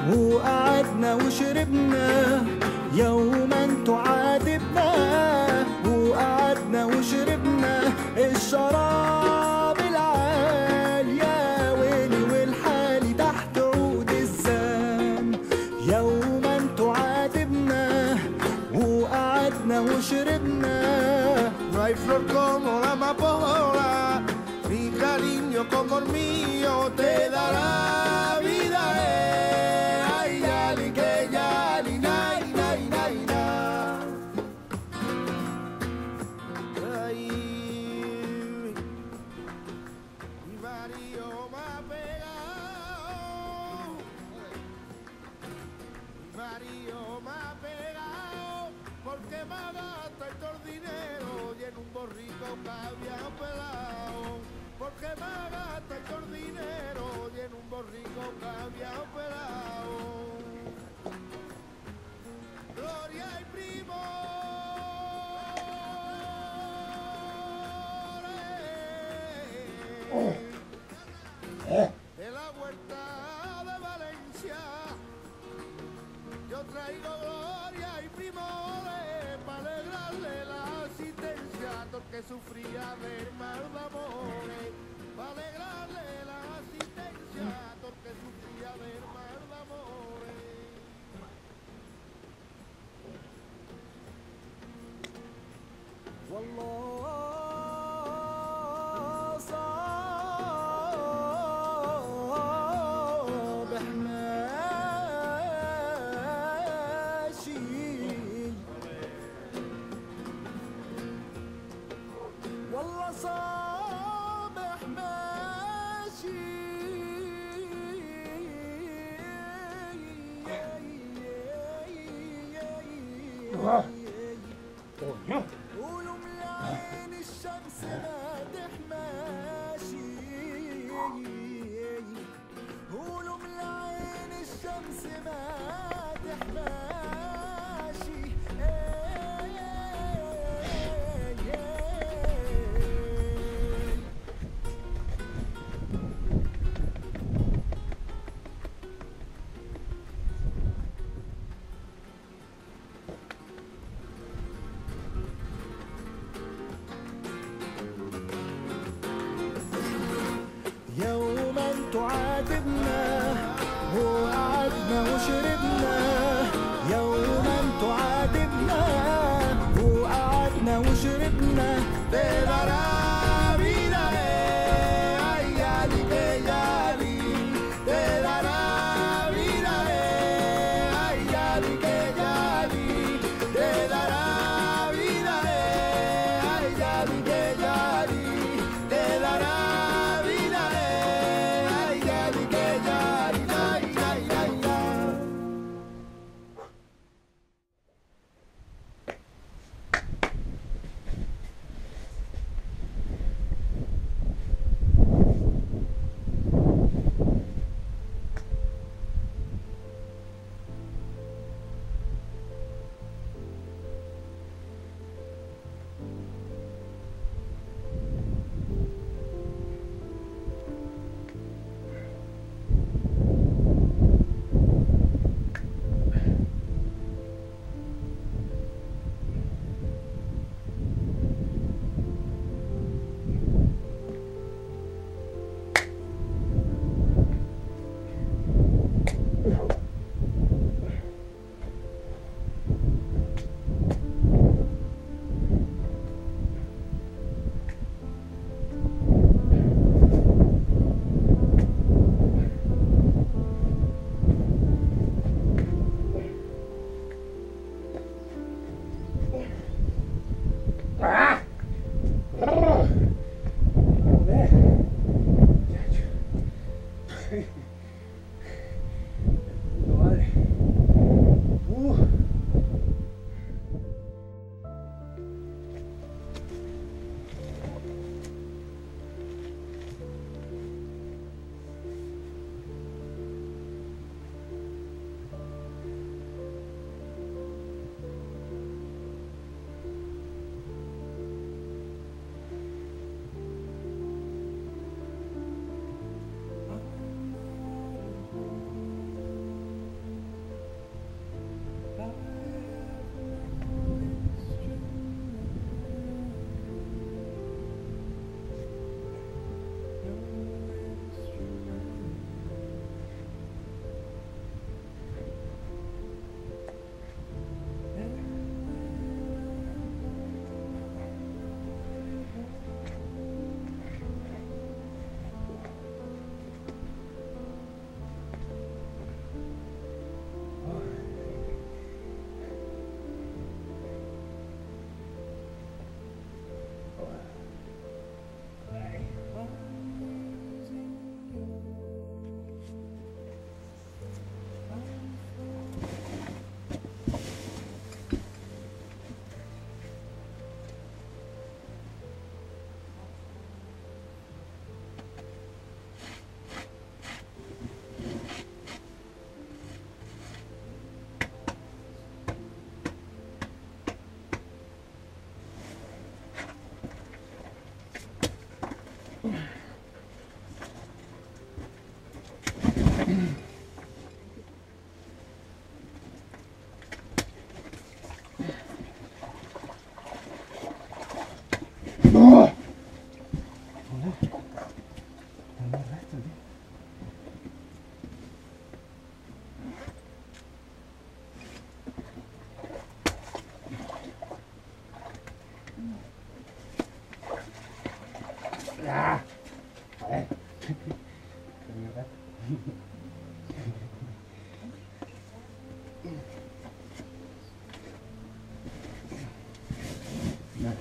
وقعدنا وشربنا يوما تعاتبنا، وقعدنا وشربنا الشراب العالي يا ويلي والحالي تحت عود الزان. يوما تعاتبنا وقعدنا وشربنا. No hay flor como la amapola, mi cariño como el mío te dará vida. Ay, yali, que yali, nay, nay, nay, nay. Ay, mi marido me ha pegado, mi marido me ha pegado, porque me gasta todo el dinero y en un borrico que había pelado. Porque me gasta todo el dinero y en un borrico que había pelado. Gloria y primo. De la Huerta de Valencia, yo traigo gloria y primores para alegrarle la asistencia a todo que sufría del mal de amores, para alegrarle la asistencia a todo que sufría del mal de amores. والله صابح ماشي، والله صابح ماشي. قولوا من عين الشمس مادح ماشي، قولوا من عين الشمس مادح ماشي. يوما تعاتبنا وقعدنا وشربنا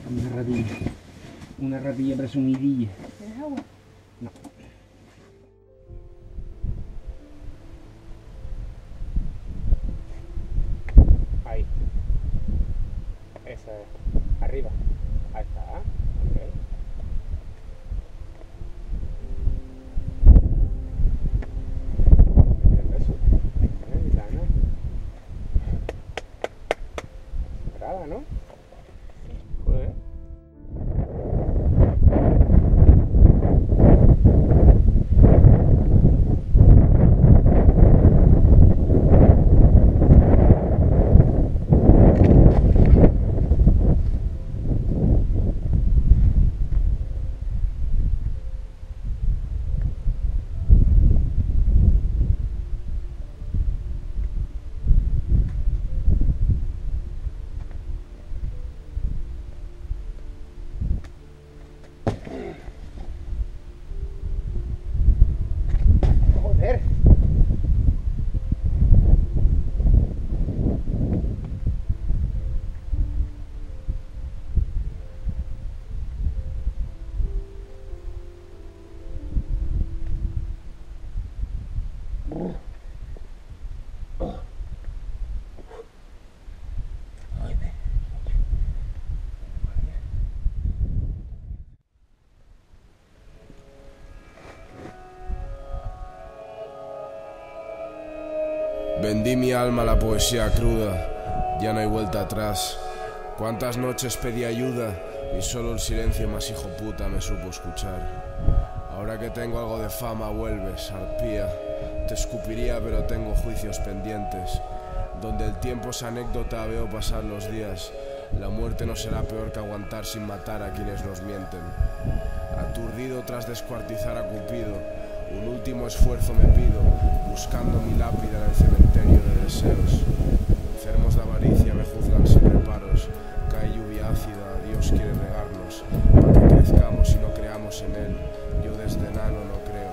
Una ratilla presumidilla. ¿Quieres agua? No. Ahí. Esa es. Arriba. Ahí está. Ok. Eso. Gitana. Esperada, ¿no? Joder. Joder. Vendí mi alma a la poesía cruda, ya no hay vuelta atrás. Cuántas noches pedí ayuda y solo el silencio más hijo puta me supo escuchar. Ahora que tengo algo de fama vuelves, arpía. Te escupiría pero tengo juicios pendientes. Donde el tiempo es anécdota veo pasar los días. La muerte no será peor que aguantar sin matar a quienes nos mienten. Aturdido tras descuartizar a Cupido, un último esfuerzo me pido, buscando mi lápida en el cementerio de deseos. Enfermos de avaricia me juzgan sin reparos. Cae lluvia ácida, Dios quiere regarnos, para que crezcamos y no creamos en él. Yo desde enano no creo.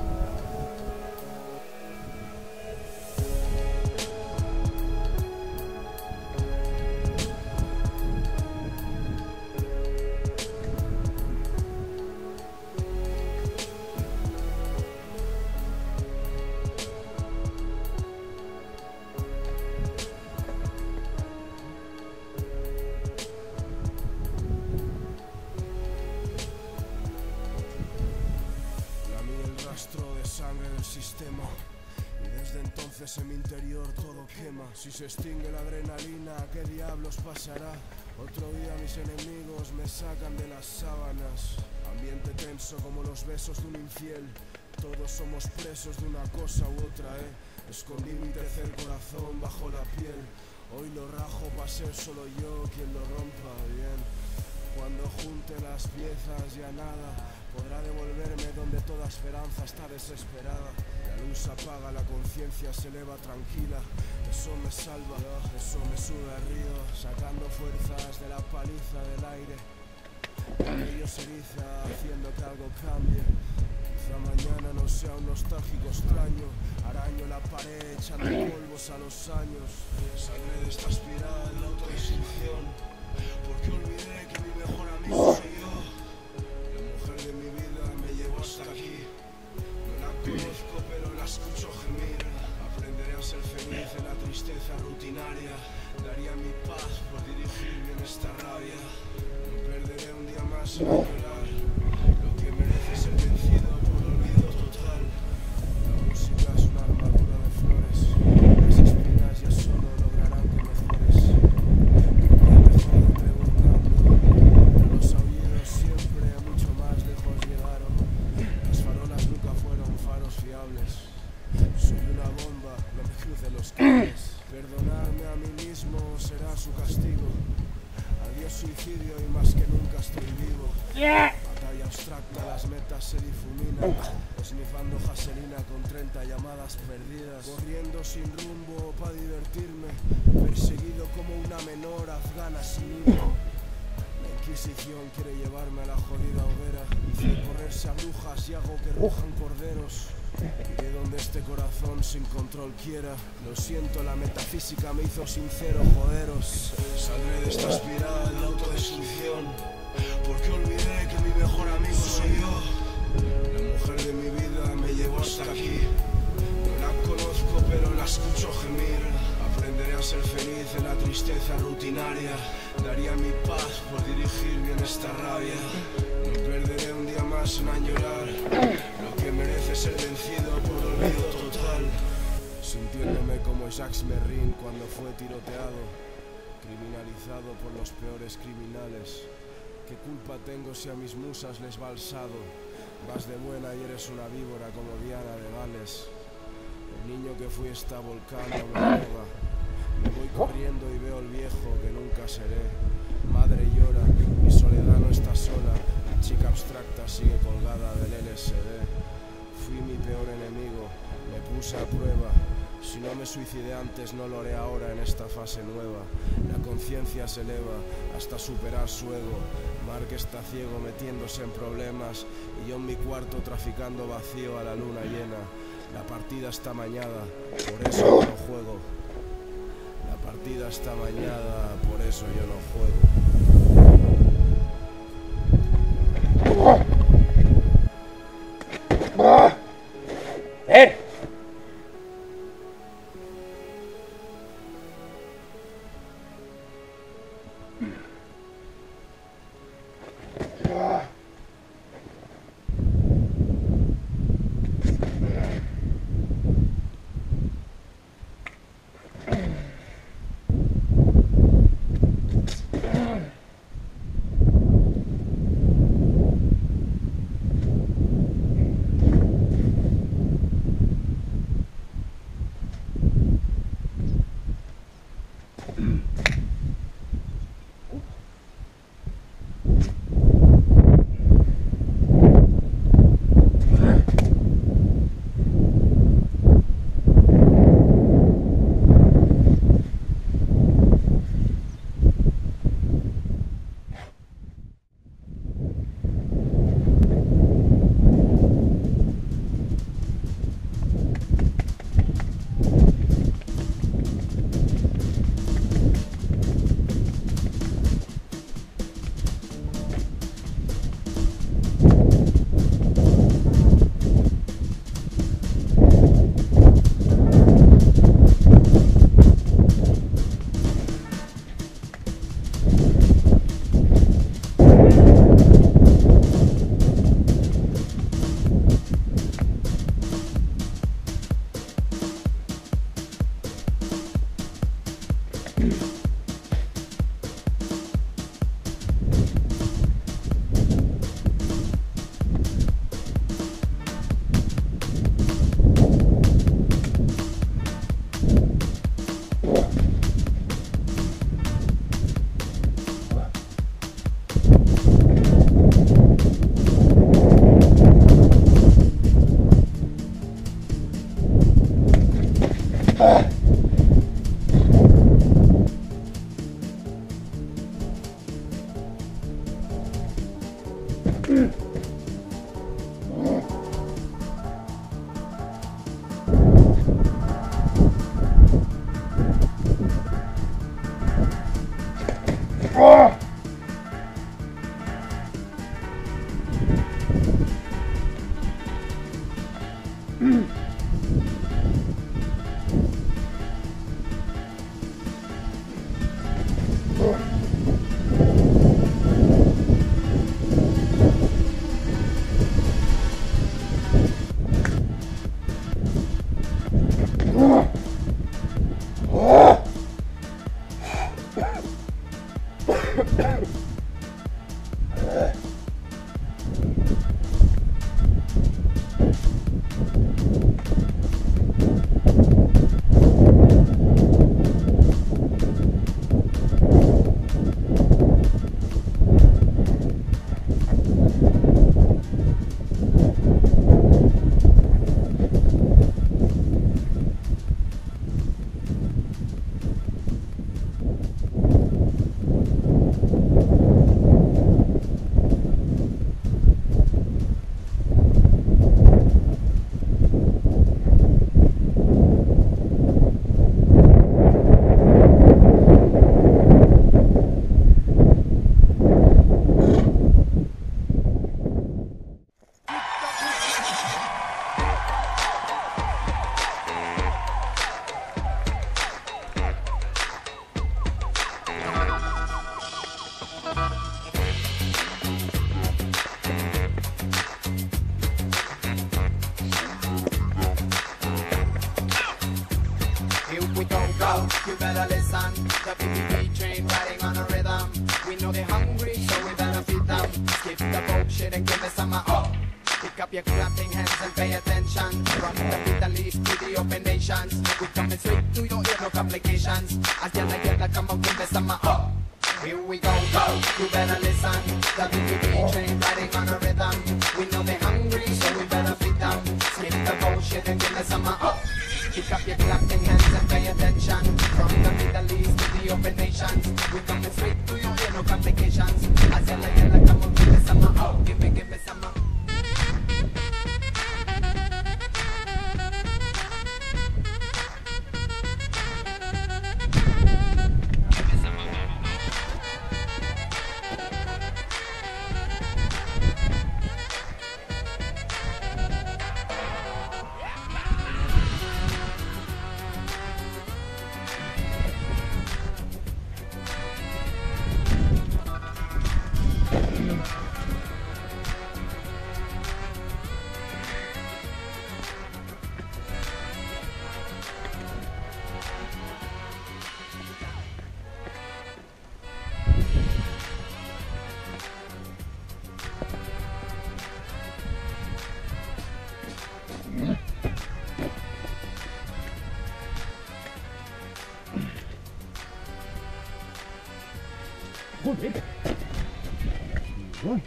De sangre del sistema y desde entonces en mi interior todo quema. Si se extingue la adrenalina, ¿qué diablos pasará? Otro día mis enemigos me sacan de las sábanas. Ambiente tenso como los besos de un infiel. Todos somos presos de una cosa u otra, Escondí mi tercer corazón bajo la piel. Hoy lo rajo pa' ser solo yo quien lo rompa bien. Cuando junte las piezas ya nada podrá devolverme donde toda esperanza está desesperada. La luz apaga, la conciencia se eleva tranquila. Eso me salva, eso me sube al río, sacando fuerzas de la paliza del aire. Ello se eriza, haciendo que algo cambie. Quizá mañana no sea un nostálgico extraño. Araño la pared, echando polvos a los años. Saldré de esta espiral de autodestrucción, porque olvidé que mi mejor amigo soy yo. La mujer de mi vida me llevó hasta aquí. No la conozco pero la escucho gemir. Aprenderé a ser feliz en la tristeza rutinaria. Daría mi paz por dirigir bien esta rabia. No perderé un día más en llorar. Lo que merece ser vencido por olvido total. La música es una armadura de flores. Las espinas ya solo lograrán que mejores. Los aullidos siempre mucho más lejos llegaron. Las farolas nunca fueron faros fiables. Soy una bomba, no me cruce los cables. Perdonarme a mí mismo será su castigo. Adiós suicidio y más que nunca estoy vivo. Batalla abstracta, las metas se difuminan. Esnifando jaselina con 30 llamadas perdidas. Corriendo sin rumbo pa' divertirme. Perseguido como una menor afgana sin himno. La Inquisición quiere llevarme a la jodida hoguera. Hice correrse a brujas y hago que rujan corderos. Iré donde este corazón sin control quiera. Lo siento, la metafísica me hizo sincero, joderos. Saldré de esta espiral de autodestrucción, porque olvidé que mi mejor amigo soy yo. La mujer de mi vida me llevó hasta aquí. No la conozco, pero la escucho gemir. Aprenderé a ser feliz en la tristeza rutinaria. Daría mi paz por dirigir bien esta rabia. No perderé un día más en añorar lo que merece ser vencido por olvido total. Sintiéndome como Jacques Merrin cuando fue tiroteado, criminalizado por los peores criminales. ¿Qué culpa tengo si a mis musas les va alzado? Vas de buena y eres una víbora como Diana de Gales. El niño que fui está volcando me prueba. Me voy corriendo y veo el viejo que nunca seré. Madre llora, mi soledad no está sola. La chica abstracta sigue colgada del LSD. Fui mi peor enemigo, me puse a prueba. Si no me suicidé antes, no lo haré ahora en esta fase nueva. La conciencia se eleva hasta superar su ego. Mark está ciego metiéndose en problemas y yo en mi cuarto traficando vacío a la luna llena. La partida está mañada, por eso yo no juego. La partida está mañada, por eso yo no juego. go. You better listen. The PPP train riding on a rhythm. We know they're hungry, so we better feed them. Skip the bullshit and give me some Pick up your clapping hands and pay attention. From the Middle East to the open nations, we coming straight to your ear, no complications. As yalla, come on, give me some Here we go, go. You better listen. The PPP train riding on a rhythm. We know they're hungry, so we better feed them. Skip the bullshit and give me some Pick up your clapping hands and pay attention. From the Middle East to the open nations, we coming straight to your ear, no complications. As yalla, come on, give me some give me some Joder. Uy.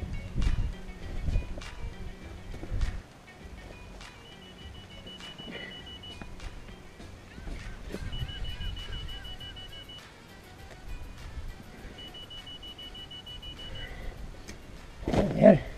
Joder.